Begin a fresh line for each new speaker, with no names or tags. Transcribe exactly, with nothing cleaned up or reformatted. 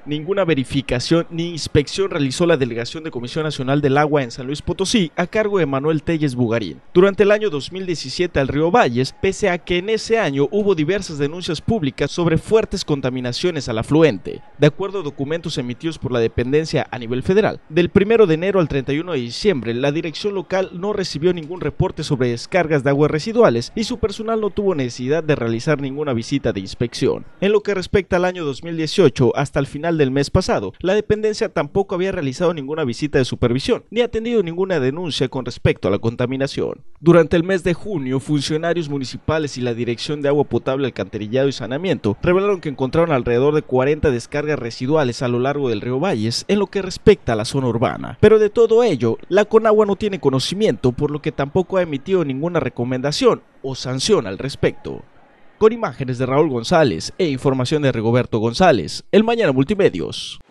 Ninguna verificación ni inspección realizó la Delegación de Comisión Nacional del Agua en San Luis Potosí a cargo de Manuel Telles Bugarín. Durante el año dos mil diecisiete al río Valles, pese a que en ese año hubo diversas denuncias públicas sobre fuertes contaminaciones al afluente. De acuerdo a documentos emitidos por la dependencia a nivel federal, del primero de enero al treinta y uno de diciembre, la dirección local no recibió ningún reporte sobre descargas de aguas residuales y su personal no tuvo necesidad de realizar ninguna visita de inspección. En lo que respecta al año dos mil dieciocho, hasta el final del mes pasado, la dependencia tampoco había realizado ninguna visita de supervisión, ni atendido ninguna denuncia con respecto a la contaminación. Durante el mes de junio, funcionarios municipales y la Dirección de Agua Potable, Alcantarillado y Saneamiento revelaron que encontraron alrededor de cuarenta descargas residuales a lo largo del río Valles en lo que respecta a la zona urbana. Pero de todo ello, la Conagua no tiene conocimiento, por lo que tampoco ha emitido ninguna recomendación o sanción al respecto. Con imágenes de Raúl González e información de Rigoberto González, El Mañana Multimedios.